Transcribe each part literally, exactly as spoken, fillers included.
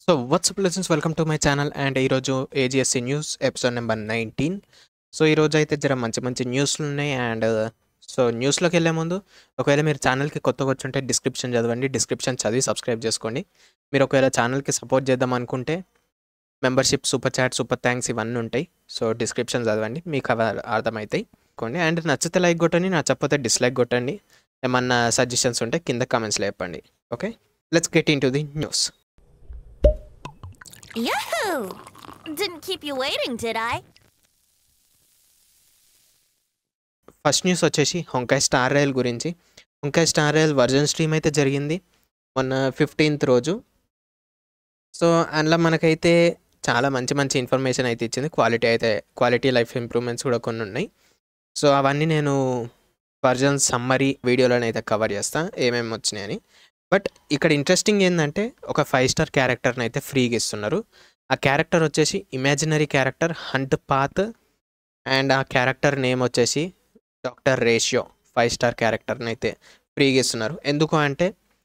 So what's up lessons welcome to my channel and ఈరోజు AGSC news episode number nineteen. So ఈరోజు అయితే జర మంచి మంచి న్యూస్లు ఉన్నాయి. అండ్ సో న్యూస్లోకి వెళ్ళే ముందు ఒకవేళ మీరు ఛానల్కి కొత్తగా వచ్చుంటే డిస్క్రిప్షన్ చదవండి, డిస్క్రిప్షన్ చదివి సబ్స్క్రైబ్ చేసుకోండి. మీరు ఒకవేళ ఛానల్కి సపోర్ట్ చేద్దాం అనుకుంటే membership, super chat, super thanks ఇవన్నీ ఉంటాయి. సో డిస్క్రిప్షన్ చదవండి, మీకు అవి అర్థమవుతాయి. కోండి అండ్ నచ్చితే లైక్ కొట్టండి, నచ్చకపోతే డిస్లైక్ కొట్టండి. ఏమన్నా సజెషన్స్ ఉంటే కింద కామెంట్స్లో చెప్పండి. Okay, let's get into the news. Yahoo! Didn't keep you waiting, did I? First news వచ్చేసి హొంకాయ్ స్టార్ రైల్ గురించి. Honkai Star Rail version stream అయితే జరిగింది మొన్న ఫిఫ్టీన్త్ రోజు. సో అందులో మనకైతే చాలా మంచి మంచి ఇన్ఫర్మేషన్ అయితే ఇచ్చింది. క్వాలిటీ అయితే క్వాలిటీ లైఫ్ ఇంప్రూవ్మెంట్స్ కూడా కొన్ని ఉన్నాయి. సో అవన్నీ నేను వర్జన్ సమ్మరీ వీడియోలోనే అయితే కవర్ చేస్తాను ఏమేమి వచ్చినాయని. బట్ ఇక్కడ ఇంట్రెస్టింగ్ ఏంటంటే ఒక ఫైవ్ స్టార్ క్యారెక్టర్ని అయితే ఫ్రీగా ఇస్తున్నారు. ఆ క్యారెక్టర్ వచ్చేసి imaginary character hunt path and ఆ క్యారెక్టర్ నేమ్ వచ్చేసి డాక్టర్ రేషియో. ఫైవ్ స్టార్ క్యారెక్టర్ని అయితే ఫ్రీగా ఇస్తున్నారు. ఎందుకు అంటే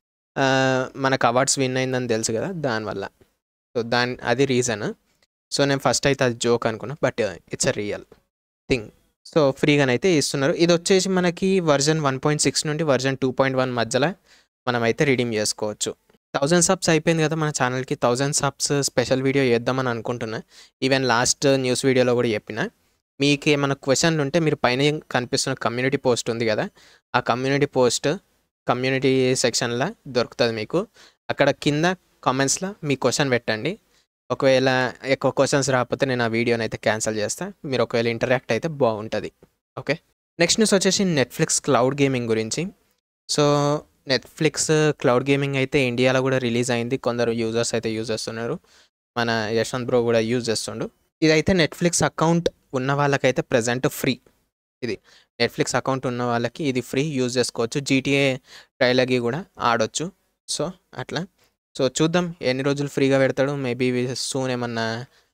మనకు అవార్డ్స్ విన్ అయిందని తెలుసు కదా, దానివల్ల. సో దాని అది రీజన్. సో నేను ఫస్ట్ అయితే అది జోక్ అనుకున్నా, but it's a real thing. So ఫ్రీగానైతే ఇస్తున్నారు. ఇది వచ్చేసి మనకి వర్జన్ వన్ పాయింట్ సిక్స్ నుండి వర్జన్ టూ పాయింట్ వన్ మధ్యలో మనం అయితే రిడీమ్ చేసుకోవచ్చు. థౌజండ్ సబ్స్ అయిపోయింది కదా మన ఛానల్కి. థౌజండ్ సబ్స్ స్పెషల్ వీడియో చేద్దామని అనుకుంటున్నా. ఈవెన్ లాస్ట్ న్యూస్ వీడియోలో కూడా చెప్పిన. మీకు ఏమైనా క్వశ్చన్లు ఉంటే మీరు పైన కనిపిస్తున్న కమ్యూనిటీ పోస్ట్ ఉంది కదా, ఆ కమ్యూనిటీ పోస్ట్ కమ్యూనిటీ సెక్షన్లో దొరుకుతుంది మీకు. అక్కడ కింద కామెంట్స్లో మీ క్వశ్చన్ పెట్టండి. ఒకవేళ ఎక్కువ క్వశ్చన్స్ రాకపోతే నేను ఆ వీడియోని అయితే క్యాన్సిల్ చేస్తాను. మీరు ఒకవేళ ఇంటరాక్ట్ అయితే బాగుంటుంది. ఓకే, నెక్స్ట్ న్యూస్ వచ్చేసి నెట్ఫ్లిక్స్ క్లౌడ్ గేమింగ్ గురించి. సో నెట్ఫ్లిక్స్ క్లౌడ్ గేమింగ్ అయితే ఇండియాలో కూడా రిలీజ్ అయింది. కొందరు యూజర్స్ అయితే యూజ్ చేస్తున్నారు. మన యశ్వంత్ బ్రో కూడా యూజ్ చేస్తుండు. ఇదైతే నెట్ఫ్లిక్స్ అకౌంట్ ఉన్న వాళ్ళకైతే ప్రజెంట్ ఫ్రీ. ఇది నెట్ఫ్లిక్స్ అకౌంట్ ఉన్న వాళ్ళకి ఇది ఫ్రీ, యూజ్ చేసుకోవచ్చు. జీటీఏ ట్రైలర్కి కూడా ఆడొచ్చు. సో అట్లా. సో చూద్దాం ఎన్ని రోజులు ఫ్రీగా పెడతాడు. మేబీ సూన్ ఏమన్నా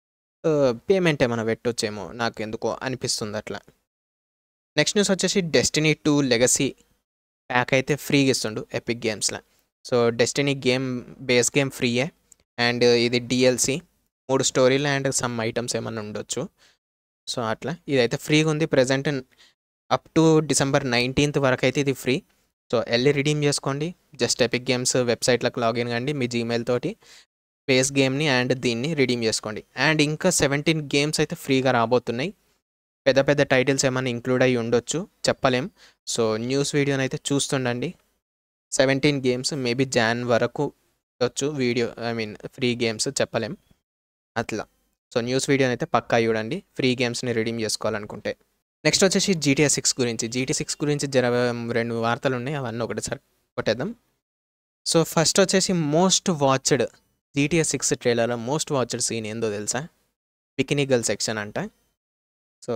పేమెంట్ ఏమన్నా పెట్టొచ్చేమో, నాకు ఎందుకో అనిపిస్తుంది అట్లా. నెక్స్ట్ న్యూస్ వచ్చేసి డెస్టినీ టూ లెగసీ ప్యాక్ అయితే ఫ్రీగా ఇస్తుండు ఎపిక్ గేమ్స్లో. So Destiny game base game ఫ్రీయే. అండ్ ఇది డిఎల్సి, మూడు స్టోరీలు అండ్ సమ్ ఐటమ్స్ ఏమన్నా ఉండొచ్చు. సో అట్లా ఇదైతే ఫ్రీగా ఉంది present. Up to December nineteenth వరకు అయితే ఇది ఫ్రీ. సో వెళ్ళి రిడీమ్ చేసుకోండి. జస్ట్ ఎపిక్ గేమ్స్ వెబ్సైట్లోకి లాగిన్ కండి మీ జీమెయిల్ తోటి, బేస్ గేమ్ని అండ్ దీన్ని రిడీమ్ చేసుకోండి. అండ్ ఇంకా సెవెంటీన్ గేమ్స్ అయితే ఫ్రీగా రాబోతున్నాయి. పెద్ద పెద్ద టైటిల్స్ ఏమైనా ఇంక్లూడ్ అయ్యి ఉండొచ్చు, చెప్పలేం. సో న్యూస్ వీడియోని అయితే చూస్తుండండి. సెవెంటీన్ గేమ్స్ మేబీ జాన్ వరకు వచ్చు video, I mean free games, చెప్పలేం అట్లా. సో న్యూస్ వీడియోని అయితే పక్కా చూడండి ఫ్రీ గేమ్స్ని రిడీమ్ చేసుకోవాలనుకుంటే. నెక్స్ట్ వచ్చేసి జీటీఏ సిక్స్ గురించి. జీటీ సిక్స్ గురించి జర రెండు వార్తలు ఉన్నాయి, అవన్నీ ఒకటిసారి కొట్టేద్దాం. సో ఫస్ట్ వచ్చేసి మోస్ట్ వాచ్డ్ జీటీఏ సిక్స్ ట్రైలర్లో మోస్ట్ వాచ్డ్ సీన్ ఏందో తెలుసా? బికినీ గర్ల్ సెక్షన్ అంట. సో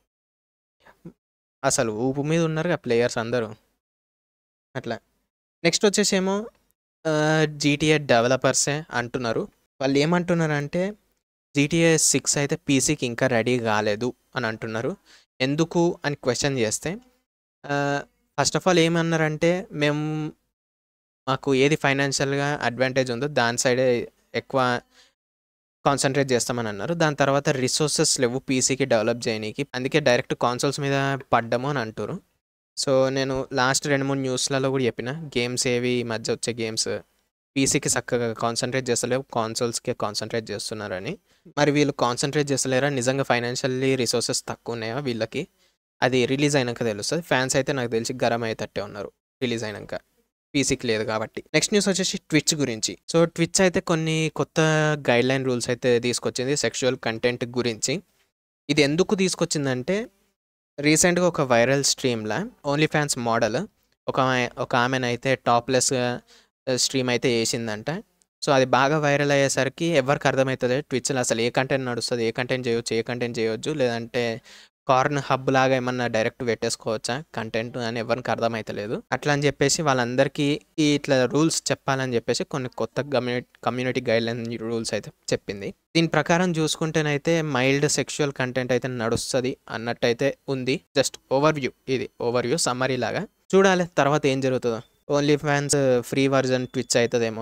అసలు ఊపు మీద ఉన్నారు ఆ ప్లేయర్స్ అందరూ అట్లా. నెక్స్ట్ వచ్చేసేమో జీటీఏ డెవలపర్సే అంటున్నారు. వాళ్ళు ఏమంటున్నారంటే జీటీఏ సిక్స్ అయితే పీసీకి ఇంకా రెడీ కాలేదు అని అంటున్నారు. ఎందుకు అని క్వశ్చన్ చేస్తే ఫస్ట్ ఆఫ్ ఆల్ ఏమన్నారంటే మేము మాకు ఏది ఫైనాన్షియల్గా అడ్వాంటేజ్ ఉందో దాని సైడే ఎక్కువ కాన్సన్ట్రేట్ చేస్తామని అన్నారు. దాని తర్వాత రిసోర్సెస్ లేవు పీసీకి డెవలప్ చేయడానికి, అందుకే డైరెక్ట్ కాన్సోల్స్ మీద పడ్డాము అని అంటారు. సో నేను లాస్ట్ రెండు మూడు న్యూస్లలో కూడా చెప్పిన, గేమ్స్ ఏవి ఈ మధ్య వచ్చే గేమ్స్ పీసీకి చక్కగా కాన్సన్ట్రేట్ చేస్తలేవు, కాన్సోల్స్కే కాన్సన్ట్రేట్ చేస్తున్నారని. మరి వీళ్ళు కాన్సన్ట్రేట్ చేస్తలేరా, నిజంగా ఫైనాన్షియల్లీ రిసోర్సెస్ తక్కువ ఉన్నాయా వీళ్ళకి? అది రిలీజ్ అయినాక తెలుస్తుంది. ఫ్యాన్స్ అయితే నాకు తెలిసి గరం అయ్యేటట్టే ఉన్నారు రిలీజ్ అయినాక, పీసీకి లేదు కాబట్టి. నెక్స్ట్ న్యూస్ వచ్చేసి ట్విచ్ గురించి. సో ట్విచ్ అయితే కొన్ని కొత్త గైడ్ లైన్ రూల్స్ అయితే తీసుకొచ్చింది సెక్షువల్ కంటెంట్ గురించి. ఇది ఎందుకు తీసుకొచ్చిందంటే రీసెంట్గా ఒక వైరల్ స్ట్రీమ్లో ఓన్లీ ఫ్యాన్స్ మోడల్ ఒక ఒక ఆమెనైతే టాప్లెస్ స్ట్రీమ్ అయితే వేసిందంట. సో అది బాగా వైరల్ అయ్యేసరికి ఎవరికి అర్థమవుతుంది ట్విచ్లో అసలు ఏ కంటెంట్ నడుస్తుంది, ఏ కంటెంట్ చేయవచ్చు, ఏ కంటెంట్ చేయవచ్చు, లేదంటే కార్న్ హబ్ లాగా ఏమన్నా డైరెక్ట్ పెట్టేసుకోవచ్చా కంటెంట్ అని ఎవరికి అర్థమవుతలేదు. అట్లా అని చెప్పేసి వాళ్ళందరికీ ఇట్లా రూల్స్ చెప్పాలని చెప్పేసి కొన్ని కొత్త కమ్యూనిటీ కమ్యూనిటీ గైడ్లైన్ రూల్స్ అయితే చెప్పింది. దీని ప్రకారం చూసుకుంటేనైతే మైల్డ్ సెక్షువల్ కంటెంట్ అయితే నడుస్తుంది అన్నట్టయితే ఉంది. జస్ట్ ఓవర్వ్యూ, ఇది ఓవర్వ్యూ సమ్మరీ లాగా. చూడాలి తర్వాత ఏం జరుగుతుందో. Only fans free version Twitch అవుతుందేమో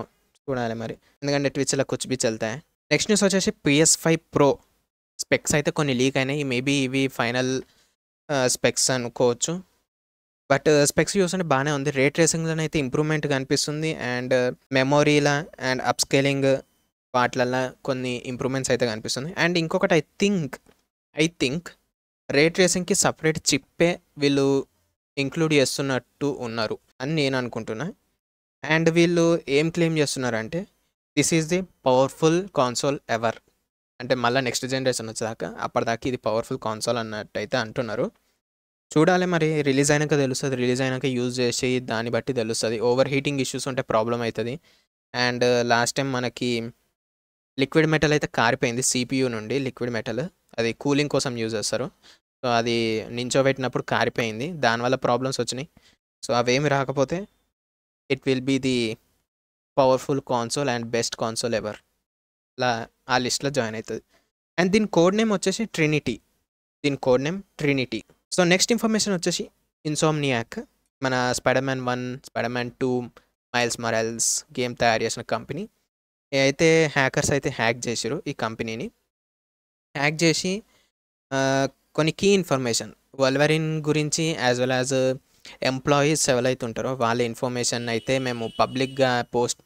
చూడాలి మరి, ఎందుకంటే ట్విచ్‌లో కుచ్ బి చల్తా హై. నెక్స్ట్ న్యూస్ వచ్చేసి పీఎస్ ఫైవ్ ప్రో స్పెక్స్ అయితే కొన్ని లీక్ అయినాయి. మేబీ ఇవి ఫైనల్ ఆహ్, స్పెక్స్ అనుకోవచ్చు. బట్ స్పెక్స్ చూస్తుంటే బానే ఉంది. రే ట్రేసింగ్‌లోనే అయితే ఇంప్రూవ్‌మెంట్ కనిపిస్తుంది. అండ్ మెమొరీల అండ్ అప్‌స్కేలింగ్ వాటిలల్ల కొన్ని ఇంప్రూవ్‌మెంట్స్ అయితే కనిపిస్తుంది. అండ్ ఇంకొకటి I think, I think ray ట్రేసింగ్‌కి సెపరేట్ చిప్పే వీళ్ళు ఇంక్లూడ్ చేస్తున్నట్టు ఉన్నారు అని నేను అనుకుంటున్నా. అండ్ వీళ్ళు ఏం క్లెయిమ్ చేస్తున్నారంటే this is the powerful console ever. అంటే మళ్ళా నెక్స్ట్ జనరేషన్ వచ్చేదాకా అప్పటిదాకా ఇది పవర్‌ఫుల్ కన్సోల్ అన్నట్టయితే అంటున్నారు. చూడాలి మరి, రిలీజ్ అయినాక తెలుస్తది. రిలీజ్ అయినాక యూజ్ చేసి దాన్ని బట్టి తెలుస్తది. ఓవర్ హీటింగ్ ఇష్యూస్ ఉంటే ప్రాబ్లమ్ అయితది. అండ్ లాస్ట్ టైం మనకి లిక్విడ్ మెటల్ అయితే కారిపోయింది సీపీయూ నుండి. లిక్విడ్ మెటల్ అది కూలింగ్ కోసం యూజ్ చేస్తారు. సో అది నించోబెట్టినప్పుడు కారిపోయింది. దానివల్ల ప్రాబ్లమ్స్ వచ్చినాయి. సో అవేమి రాకపోతే it will be the powerful console and best console ever. లా ఆ లిస్ట్‌లో జాయిన్ అయితది. అండ్ దీని కోడ్ నేమ్ వచ్చేసి ట్రినిటీ. దీని code name Trinity. So next information వచ్చేసి ఇన్సోమ్నియాక్, మన Spider man one, Spider Man two, Miles Morales game తయారు చేసిన కంపెనీ. అయితే హ్యాకర్స్ అయితే హ్యాక్ చేసిర్రు ఈ కంపెనీని. హ్యాక్ చేసి ఆహ్, కొన్ని కీ ఇన్ఫర్మేషన్ వల్వరిన్ గురించి యాజ్ వెల్ యాజ్ ఎంప్లాయీస్ ఎవరైతే ఉంటారో వాళ్ళ ఇన్ఫర్మేషన్ అయితే మేము పబ్లిక్‌గా పోస్ట్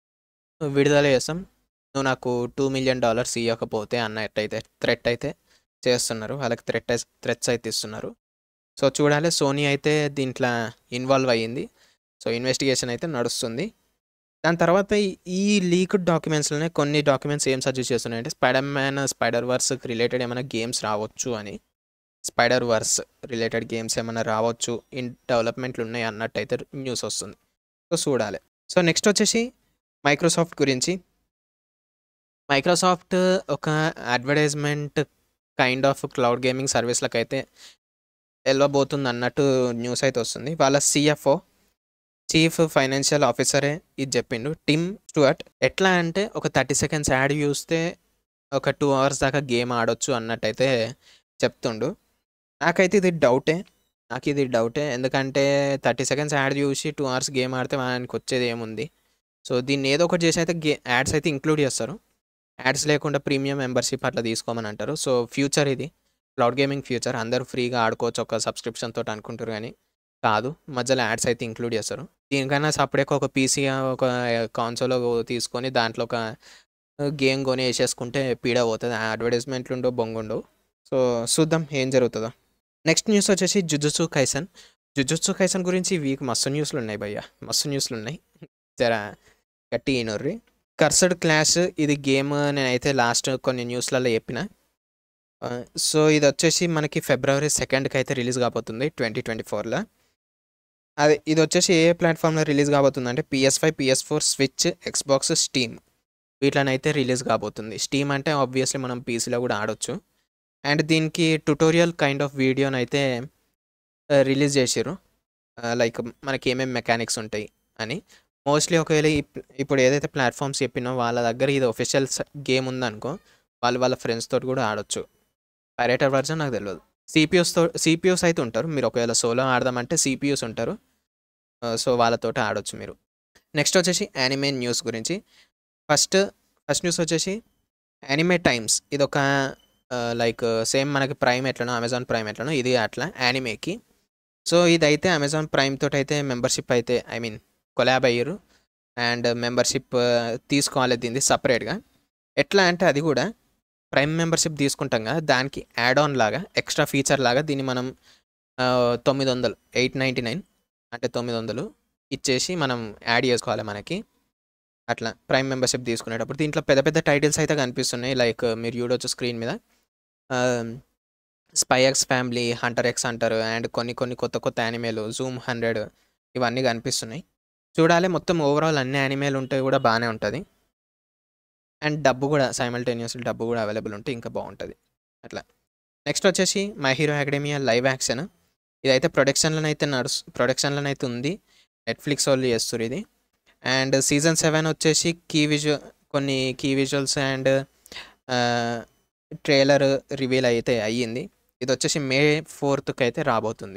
విడుదల చేస్తాం. నువ్వు నాకు టూ మిలియన్ డాలర్స్ ఇయ్యకపోతే అన్నట్టయితే థ్రెట్ అయితే చేస్తున్నారు. వాళ్ళకి థ్రెట్ థ్రెట్స్ అయితే ఇస్తున్నారు. సో చూడాలి. సోనీ అయితే దీంట్లో ఇన్వాల్వ్ అయ్యింది. సో ఇన్వెస్టిగేషన్ అయితే నడుస్తుంది. దాని తర్వాత ఈ- ఈ లీక్డ్ డాక్యుమెంట్స్‌లోనే కొన్ని డాక్యుమెంట్స్ ఏం సజెస్ట్ చేస్తున్నాయంటే స్పైడర్ మ్యాన్ స్పైడర్ వర్స్‌కి రిలేటెడ్ ఏమైనా గేమ్స్ రావచ్చు అని. స్పైడర్ వర్స్ రిలేటెడ్ గేమ్స్ ఏమైనా రావచ్చు, ఇన్ డెవలప్మెంట్లు ఉన్నాయి అన్నట్టయితే న్యూస్ వస్తుంది. సో చూడాలి. సో నెక్స్ట్ వచ్చేసి మైక్రోసాఫ్ట్ గురించి. మైక్రోసాఫ్ట్ ఒక advertisement kind of cloud gaming సర్వీస్‌లకైతే ఎళ్ళబోతుంది అన్నట్టు న్యూస్ అయితే వస్తుంది. వాళ్ళ సీఎఫ్ఓ, చీఫ్ ఫైనాన్షియల్ ఆఫీసరే ఇది చెప్పిండు, టిమ్ స్టూవర్ట్. ఎట్లా అంటే ఒక థర్టీ సెకండ్స్ యాడ్ చూస్తే ఒక టూ అవర్స్ దాకా గేమ్ ఆడొచ్చు అన్నట్టయితే చెప్తుండు. నాకైతే ఇది డౌటే. నాకు ఇది డౌటే. ఎందుకంటే థర్టీ సెకండ్స్ యాడ్ చూసి టూ అవర్స్ గేమ్ ఆడితే మనకి వచ్చేది ఏముంది? సో దీన్ని ఏదో ఒకటి చేసి అయితే గే యాడ్స్ అయితే ఇంక్లూడ్ చేస్తారు. యాడ్స్ లేకుండా ప్రీమియం మెంబర్‌షిప్ అట్లా తీసుకోమని అంటారు. సో ఫ్యూచర్ ఇది. Cloud gaming future. అందరూ ఫ్రీగా ఆడుకోవచ్చు ఒక సబ్స్క్రిప్షన్ తోటి అనుకుంటారు గానీ కాదు. మధ్యలో యాడ్స్ అయితే ఇంక్లూడ్ చేస్తారు. దీనికన్నా సపరేట్‌గా ఒక పీసీ ఒక కన్సోల్ తీసుకొని దాంట్లో ఒక గేమ్ కొని ఏసేసుకుంటే పీడ పోతది. ఆ అడ్వర్టైజ్మెంట్లు ఉండవు, బొంగుండవు. సో చూద్దాం ఏం జరుగుతదో. నెక్స్ట్ న్యూస్ వచ్చేసి జుజుత్సు కైసెన్. జుజుత్సు కైసెన్ గురించి ఈ వీక్ మస్తు న్యూస్‌లు ఉన్నాయి భయ్య. మస్తు న్యూస్‌లు ఉన్నాయి. జర గట్టిగా ఇనుర్రి. కర్సడ్ క్లాష్ ఇది గేమ్ నేనైతే లాస్ట్ కొన్ని న్యూస్‌లలో చెప్పిన. ఆహ్, సో ఇది వచ్చేసి మనకి ఫిబ్రవరి సెకండ్‌కి అయితే రిలీజ్ కాబోతుంది ట్వంటీ ట్వంటీ ఫోర్‌ల. అది ఇది వచ్చేసి ఏ ఏ ప్లాట్‌ఫామ్‌లో రిలీజ్ కాబోతుందంటే PS five, PS four, Switch, Xbox, Steam వీటిలోనైతే రిలీజ్ కాబోతుంది. స్టీమ్ అంటే ఆబ్వియస్లీ మనం పీసీలో కూడా ఆడొచ్చు. అండ్ దీనికి ట్యుటోరియల్ కైండ్ ఆఫ్ వీడియోనైతే ఆహ్, రిలీజ్ చేసిర్రు. ఆహ్, లైక్ మనకి ఏమేమి మెకానిక్స్ ఉంటాయి అని. మోస్ట్‌లీ ఒకవేళ ఇప్ ఇప్పుడు ఏదైతే ప్లాట్‌ఫామ్స్ చెప్పినో వాళ్ళ దగ్గర ఇది ఆఫిషియల్ స గేమ్ ఉందనుకో, వాళ్ళు వాళ్ళ ఫ్రెండ్స్ తోటి కూడా ఆడొచ్చు. పైరేటెడ్ వర్షన్ నాకు తెలవదు. సీపీయూస్‌తో సీపీయూస్ అయితే ఉంటారు. మీరు ఒకవేళ సోలో ఆడదామంటే సీపీయూస్ ఉంటారు. ఆహ్, సో వాళ్ళతోటి ఆడొచ్చు మీరు. నెక్స్ట్ వచ్చేసి యానిమే న్యూస్ గురించి. ఫస్ట్ ఫస్ట్ న్యూస్ వచ్చేసి యానిమే టైమ్స్. ఇదొక ఆహ్, లైక్ సేమ్ మనకి ప్రైమ్ ఎట్లనో అమెజాన్ ప్రైమ్ ఎట్లనో ఇది అట్లా యానిమేకి. సో ఇదైతే అమెజాన్ ప్రైమ్ తోటైతే మెంబర్‌షిప్ అయితే ఐ మీన్ కొలాబ్ అయ్యిర్రు. అండ్ మెంబర్‌షిప్ తీసుకోవాలి దీనిది సెపరేట్‌గా. ఎట్లా అంటే అది కూడా ప్రైమ్ మెంబర్‌షిప్ తీసుకుంటాం కదా! దానికి యాడ్ ఆన్ లాగా ఎక్స్‌ట్రా ఫీచర్ లాగా దీన్ని మనం ఆహ్, తొమ్మిది వందలు ఎనిమిది వందల తొంభై తొమ్మిది అంటే తొమ్మిది వందలు ఇచ్చేసి మనం యాడ్ చేసుకోవాలి మనకి. అట్లా ప్రైమ్ మెంబర్‌షిప్ తీసుకునేటప్పుడు. దీంట్లో పెద్ద పెద్ద టైటిల్స్ అయితే కనిపిస్తున్నాయి. లైక్ మీరు చూడొచ్చు స్క్రీన్ మీద. ఆహ్, Spy X Family, Hunter X Hunter and కొన్ని కొన్ని కొత్త కొత్త యానిమేలు, జూమ్ హండ్రెడ్ ఇవన్నీ కనిపిస్తున్నాయి. చూడాలి మొత్తం ఓవరాల్ అన్ని యానిమేలు ఉంటే కూడా బానే ఉంటది. అండ్ డబ్బు కూడా సైమల్టేనియస్‌లీ డబ్బు కూడా అవైలబుల్ ఉంటే ఇంకా బావుంటది. అట్లా. నెక్స్ట్ వచ్చేసి My Hero Academia live action. ఇదైతే ప్రొడక్షన్‌లోనైతే నడుస్ ప్రొడక్షన్‌లోనైతే ఉంది. నెట్‌ఫ్లిక్స్ వోళ్ళు చేస్తుర్రు ఇది. అండ్ సీజన్ సెవెన్ వచ్చేసి కీ విజు కొన్ని కీ విజువల్స్ అండ్ ఆహ్, ట్రైలర్ రివీల్ అయితే అయ్యింది. ఇదొచ్చేసి మే ఫోర్త్‌కి అయితే రాబోతుంది.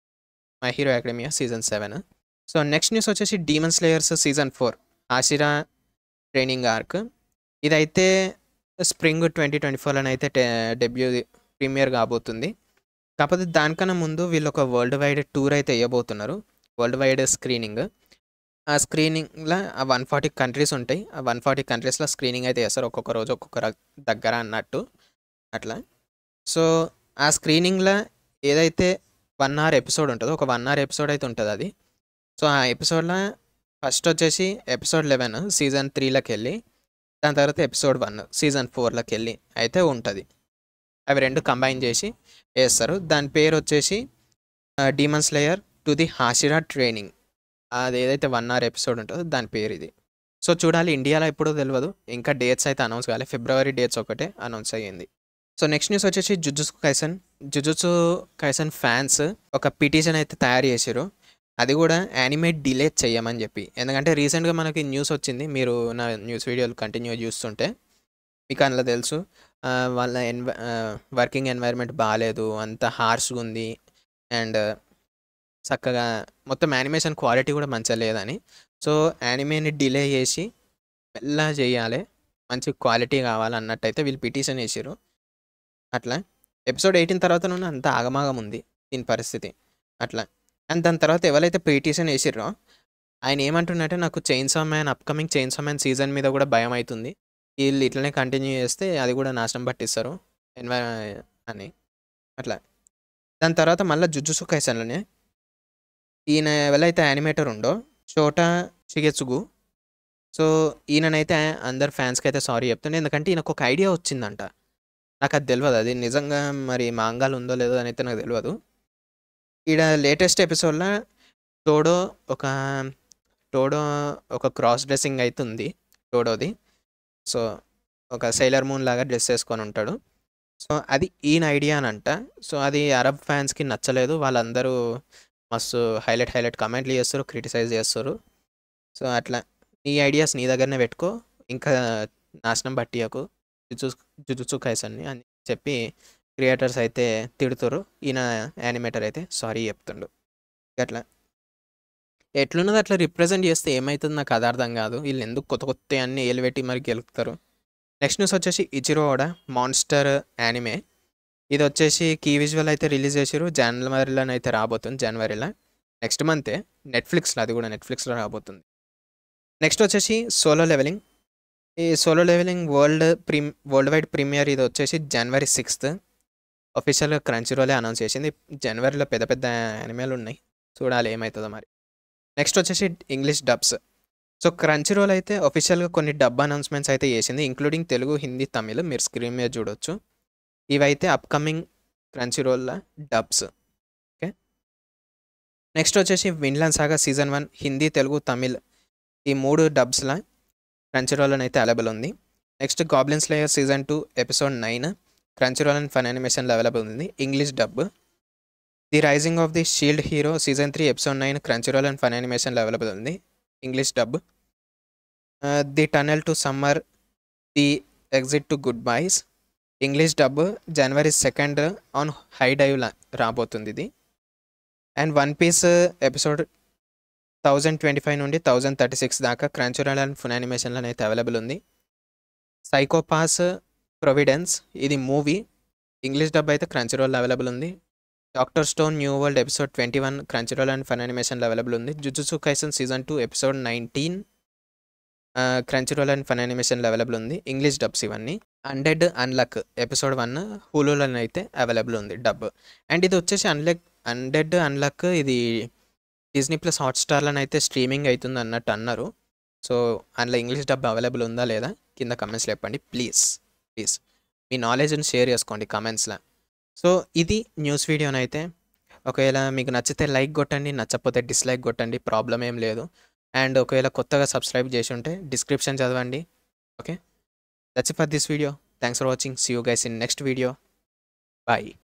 My Hero Academia season seven. So next news వచ్చేసి Demon Slayers season four. Hashira training arc. ఇదైతే స్ప్రింగ్ ట్వంటీ ట్వంటీ ఫోర్లోనే అయితే టే డెబ్యూ ప్రీమియర్ కాబోతుంది. కాకపోతే దానికన్నా ముందు వీళ్ళు ఒక వరల్డ్ వైడ్ టూర్ అయితే వేయబోతున్నారు. World wide screening. ఆ స్క్రీనింగ్లో ఆ వన్ ఫార్టీ కంట్రీస్ ఉంటాయి. ఆ వన్ ఫార్టీ కంట్రీస్లో స్క్రీనింగ్ అయితే చేస్తారు, ఒక్కొక్క రోజు ఒక్కొక్క దగ్గర అన్నట్టు అట్లా. సో ఆ స్క్రీనింగ్లో ఏదైతే వన్ అవర్ ఎపిసోడ్ ఉంటుందో, ఒక వన్ అవర్ ఎపిసోడ్ అయితే ఉంటుంది అది. సో ఆ ఎపిసోడ్లో ఫస్ట్ వచ్చేసి ఎపిసోడ్ లెవెన్ సీజన్ త్రీలోకి వెళ్ళి, దాని తర్వాత ఎపిసోడ్ వన్ సీజన్ ఫోర్లోకి వెళ్ళి అయితే ఉంటుంది. అవి రెండు కంబైన్ చేసి వేస్తారు. దాని పేరు వచ్చేసి Demon Slayer to the Hashira training. అది ఏదైతే వన్ అవర్ ఎపిసోడ్ ఉంటుందో దాని పేరు ఇది. సో చూడాలి, ఇండియాలో ఎప్పుడో తెలియదు, ఇంకా డేట్స్ అయితే అనౌన్స్ కావాలి. ఫిబ్రవరి డేట్స్ ఒకటే అనౌన్స్ అయ్యింది. సో నెక్స్ట్ న్యూస్ వచ్చేసి Jujutsu Kaisen. Jujutsu Kaisen fans ఒక పిటిషన్ అయితే తయారు చేశారు, అది కూడా యానిమేట్ డిలే చేయమని చెప్పి. ఎందుకంటే రీసెంట్గా మనకి న్యూస్ వచ్చింది, మీరు నా న్యూస్ వీడియోలు కంటిన్యూ చూస్తుంటే మీకు అందులో తెలుసు, వాళ్ళ ఎన్వ వర్కింగ్ ఎన్వైర్న్మెంట్ బాగాలేదు, అంత హార్ష్గా ఉంది, అండ్ చక్కగా మొత్తం యానిమేషన్ క్వాలిటీ కూడా మంచిగా లేదని. సో యానిమేని డిలే చేసి మెల్లగా చేయాలి, మంచి క్వాలిటీ కావాలన్నట్టయితే వీళ్ళు పిటిషన్ వేసారు. అట్లా ఎపిసోడ్ ఎయిటీన్ తర్వాత నుండి అంత ఆగమాగం ఉంది దీని పరిస్థితి అట్లా. అండ్ దాని తర్వాత ఎవరైతే పిటిషన్ వేసిర్రో ఆయన ఏమంటున్నట్టే, నాకు Chainsaw Man upcoming Chainsaw Man season మీద కూడా భయం అవుతుంది, వీళ్ళు ఇట్లనే కంటిన్యూ చేస్తే అది కూడా నాశనం పట్టిస్తారు ఎన్వై అని అట్లా. దాని తర్వాత మళ్ళీ జుజుత్సు కైసన్లోనే ఈయన ఎవరైతే యానిమేటర్ ఉండో షోటా షిగెత్సుగు, సో ఈయననైతే అందరు ఫ్యాన్స్కి అయితే సారీ చెప్తుండే, ఎందుకంటే ఈయనకు ఒక ఐడియా వచ్చిందంట. నాకు అది తెలియదు, అది నిజంగా మరి మాంగాలు ఉందో లేదో అని అయితే నాకు తెలియదు. ఈడ లేటెస్ట్ ఎపిసోడ్లో టోడో ఒక టోడో ఒక క్రాస్ డ్రెస్సింగ్ అయితే ఉంది టోడోది. సో ఒక సైలర్ మూన్ లాగా డ్రెస్ వేసుకొని ఉంటాడు. సో అది ఈయన ఐడియా అని అంట. సో అది అరబ్ ఫ్యాన్స్కి నచ్చలేదు, వాళ్ళందరూ మస్తు హైలైట్ హైలైట్ కమెంట్లు చేస్తారు, క్రిటిసైజ్ చేస్తారు. సో అట్లా నీ ఐడియాస్ నీ దగ్గరనే పెట్టుకో, ఇంకా నాశనం పట్టియకు జుజుత్సు జుజుత్సు కైసన్ని అని చెప్పి క్రియేటర్స్ అయితే తిడుతారు. ఈయన యానిమేటర్ అయితే సారీ చెప్తుండు. అట్లా ఎట్లున్నది అట్లా రిప్రజెంట్ చేస్తే ఏమవుతుంది నాకు అది అర్థం కాదు. వీళ్ళు ఎందుకు కొత్త కొత్త అన్నీ ఏలు పెట్టి మరి గెలుపుతారు. నెక్స్ట్ న్యూస్ వచ్చేసి ఇచిరో ఓడా మాన్స్టర్ యానిమే. ఇది వచ్చేసి కీ విజువల్ అయితే రిలీజ్ చేసారు, జనవరిలో అయితే రాబోతుంది. జనవరిలో నెక్స్ట్ మంతే నెట్ఫ్లిక్స్లో, అది కూడా నెట్ఫ్లిక్స్లో రాబోతుంది. నెక్స్ట్ వచ్చేసి సోలో లెవెలింగ్. ఈ సోలో లెవెలింగ్ వరల్డ్ ప్రీమ్ వరల్డ్ వైడ్ ప్రీమియర్ ఇది వచ్చేసి జనవరి సిక్స్త్ అఫీషియల్గా క్రంచీ రోలే అనౌన్స్ చేసింది. జనవరిలో పెద్ద పెద్ద యానిమేలు ఉన్నాయి, చూడాలి ఏమవుతుందో మరి. నెక్స్ట్ వచ్చేసి English dubs. So Crunchyroll అయితే అఫీషియల్గా కొన్ని డబ్ అనౌన్స్మెంట్స్ అయితే చేసింది, ఇంక్లూడింగ్ తెలుగు, హిందీ, తమిళ్. మీరు స్క్రీన్ మీద చూడొచ్చు. ఇవైతే అప్కమింగ్ క్రంచీ రోల్ల డబ్స్. ఓకే, నెక్స్ట్ వచ్చేసి Vinland Saga season one Hindi, Telugu, Tamil ఈ మూడు డబ్స్లా క్రంచీ రోల్ అయితే అవైలబుల్ ఉంది. Next Goblin Slayer season two episode nine Crunchyroll and Fun యానిమేషన్లో అవైలబుల్ ఉంది, English dub. The Rising of the Shield Hero season three episode nine Crunchyroll and Fun యానిమేషన్లో available ఉంది, English dub. The Tunnel to Summer the Exit to good boys English dub January second on HIDIVE రాబోతుంది ఇది. And One Piece episode thousand twenty five నుండి thousand thirty six దాకా Crunchyroll and Fun యానిమేషన్లో అయితే available ఉంది. Psycho Pass Providence ఇది movie, English dub అయితే Crunchyroll available ఉంది. Doctor Stone New World episode twenty one Crunchyroll and Fun యానిమేషన్లో available ఉంది. Jujutsu Kaisen season two episode nineteen Crunchyroll and Fun యానిమేషన్లో available ఉంది, English dubs ఇవన్నీ. అన్డెడ్ Unluck episode one హులులో అయితే available ఉంది dub. And ఇది వచ్చేసి అన్లక్ అన్డెడ్ అన్లక్ ఇది డిజ్నీ ప్లస్ హాట్స్టార్లో అయితే స్ట్రీమింగ్ అవుతుంది అన్నట్టు అన్నారు. సో అందులో ఇంగ్లీష్ డబ్ అవైలబుల్ ఉందా లేదా కింద కమెంట్స్లో చెప్పండి ప్లీజ్ ప్లీజ్. మీ నాలెడ్జ్ని షేర్ చేసుకోండి కమెంట్స్లో. సో ఇది న్యూస్ వీడియోనైతే. ఒకవేళ మీకు నచ్చితే లైక్ కొట్టండి, నచ్చకపోతే డిస్లైక్ కొట్టండి, ప్రాబ్లం ఏం లేదు. అండ్ ఒకవేళ కొత్తగా సబ్స్క్రైబ్ చేసి ఉంటే డిస్క్రిప్షన్ చదవండి. Okay, that's it for this video. Thanks for watching. See you guys in next video. Bye.